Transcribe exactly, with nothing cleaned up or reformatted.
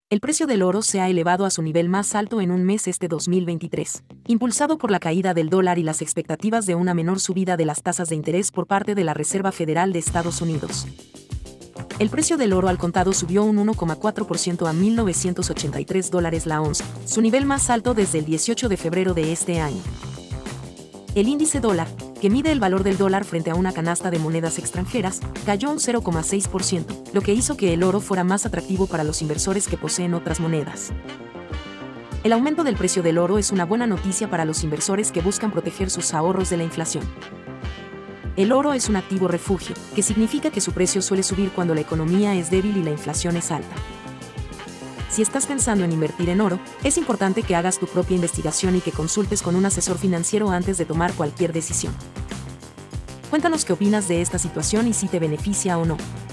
El precio del oro se ha elevado a su nivel más alto en un mes este dos mil veintitrés, impulsado por la caída del dólar y las expectativas de una menor subida de las tasas de interés por parte de la Reserva Federal de Estados Unidos. El precio del oro al contado subió un uno coma cuatro por ciento a mil novecientos ochenta y tres dólares la onza, su nivel más alto desde el dieciocho de febrero de este año. El índice dólar, que mide el valor del dólar frente a una canasta de monedas extranjeras, cayó un cero coma seis por ciento, lo que hizo que el oro fuera más atractivo para los inversores que poseen otras monedas. El aumento del precio del oro es una buena noticia para los inversores que buscan proteger sus ahorros de la inflación. El oro es un activo refugio, que significa que su precio suele subir cuando la economía es débil y la inflación es alta. Si estás pensando en invertir en oro, es importante que hagas tu propia investigación y que consultes con un asesor financiero antes de tomar cualquier decisión. Cuéntanos qué opinas de esta situación y si te beneficia o no.